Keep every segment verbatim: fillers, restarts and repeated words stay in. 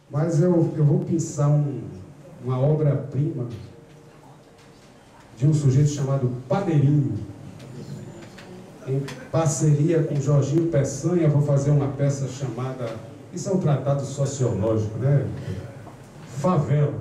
Mas eu, eu vou pensar um, uma obra-prima de um sujeito chamado Padeirinho. Em parceria com Jorginho Peçanha, vou fazer uma peça chamada, isso é um tratado sociológico, né? Favela.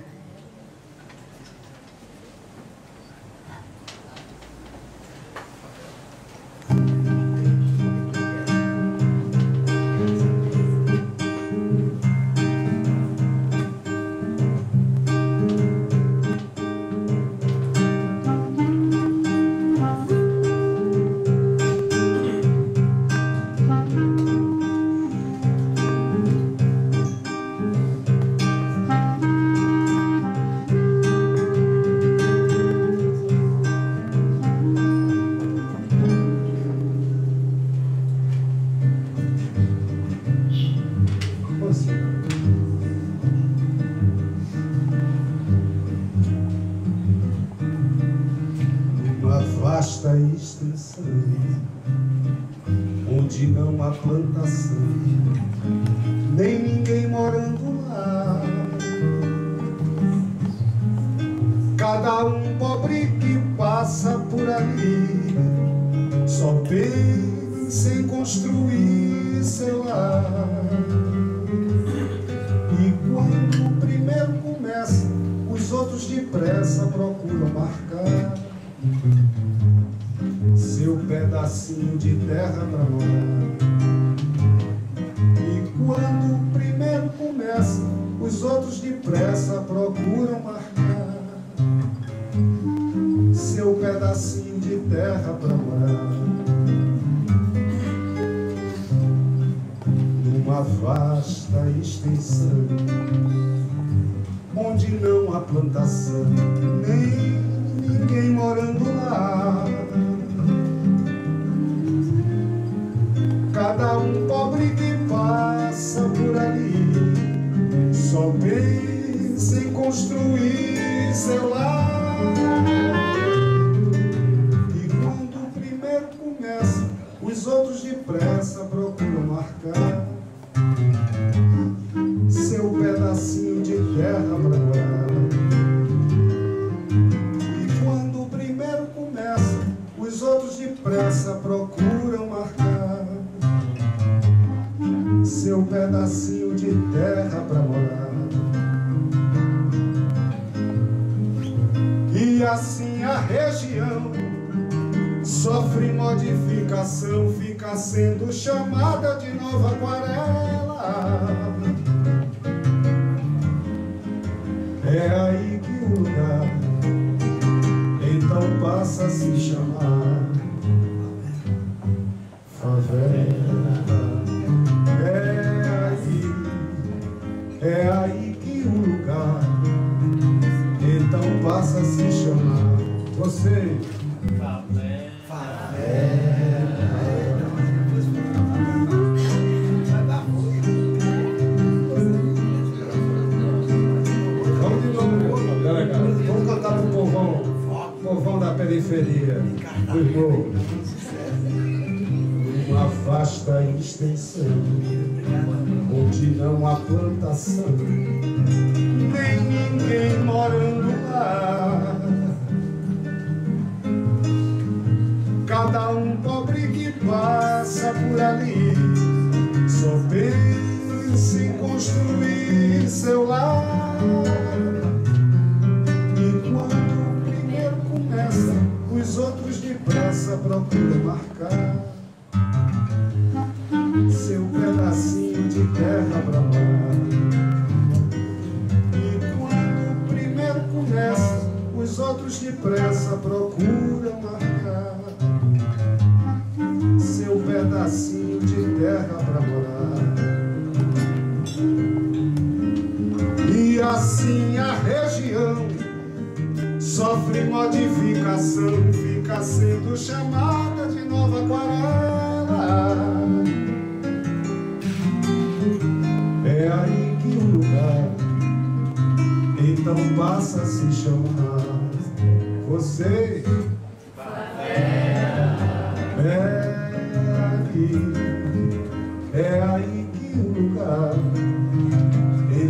Vasta extensão, onde não há plantação, nem ninguém morando lá. Cada um pobre que passa por ali só pensa em construir seu lar. E quando o primeiro começa, os outros depressa procuram marcar seu pedacinho de terra pra morar. E quando o primeiro começa, os outros depressa procuram marcar seu pedacinho de terra pra morar. Numa vasta extensão, onde não há plantação, nem ninguém morando lá. Cada um pobre que passa por ali só pensa em construir seu lar. E quando o primeiro começa, os outros depressa procuram marcar seu pedacinho de terra pra morar. E quando o primeiro começa, os outros depressa procuram marcar seu pedacinho de terra pra morar. E assim a região sofre modificação, fica sendo chamada de Nova Aquarela. É aí que o lugar então passa a se chamar favela. É aí que o lugar então passa a se chamar você favela. Vamos de novo, galera. Vamos cantar pro povão, povão da periferia dos morros. Uma vasta extensão, onde não há plantação, nem ninguém morando lá. Cada um pobre que passa por ali só pensa em construir seu lar. E quando o primeiro começa, os outros depressa procuram marcar seu pedacinho de terra pra morar. E quando o primeiro começa, os outros depressa procuram marcar seu pedacinho de terra pra morar. E assim a região sofre modificação, fica sendo chamada de Nova Aquarela. É aí que o lugar então passa a se chamar você favela. É aí, é aí que o lugar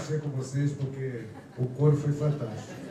mexer com vocês porque o coro foi fantástico.